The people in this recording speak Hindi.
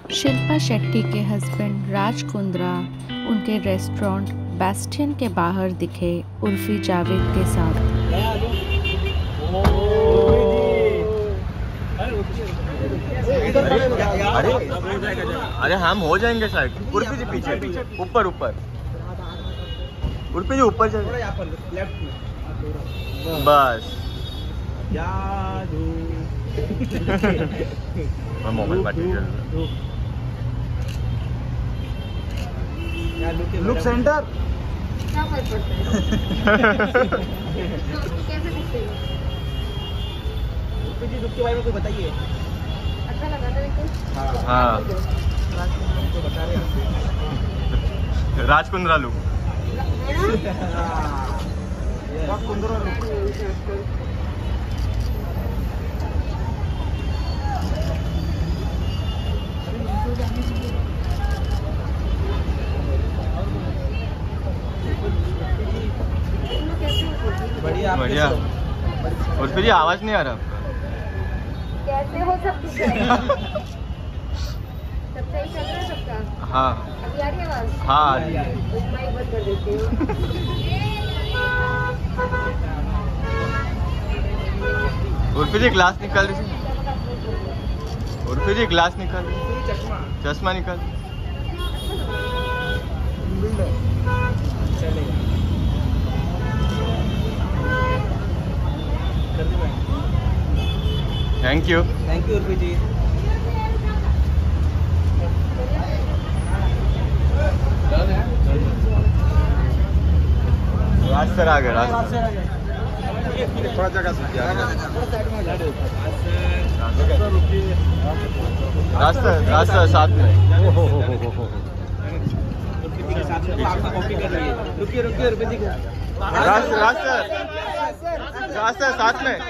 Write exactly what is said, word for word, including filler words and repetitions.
शिल्पा शेट्टी के हस्बैंड राज कुंद्रा उनके रेस्टोरेंट बैस्टियन के बाहर दिखे उर्फी जावेद के साथ। अरे अरे हम हो जाएंगे शायद। उर्फी जी पीछे, ऊपर ऊपर उर्फी जी ऊपर जाए बस। मैं मोबाइल बात लुक सेंटर क्या फर्क पड़ता है? कैसे दिखते हो? जी लुक के बारे में कोई बताइए। अच्छा लगा था बिल्कुल। हाँ तो बता रहे हैं राज कुंद्रा लुक। राज कुंद्रा लुक। बढ़िया बढ़िया। और फिर ये आवाज नहीं आ रहा आपका। कैसे हो सब कुछ? सब सही चल रहा है सबका? हाँ अभी आ रही है आवाज? हाँ आ रही है। माइक बंद कर देती हूँ। उर्फी जी ग्लास निकाल दीजिए। उर्फी जी ग्लास निकाल दीजिए। चश्मा चश्मा निकाल। चलेगा। Thank you. Thank you Urfi ji. Raj sir आ गए। राज थोड़ा जगह से राज सर राज सर साथ में। कॉपी कर रही है। रुकिए रुकिए उर्फी जी। राज राज सर राज सर साथ में।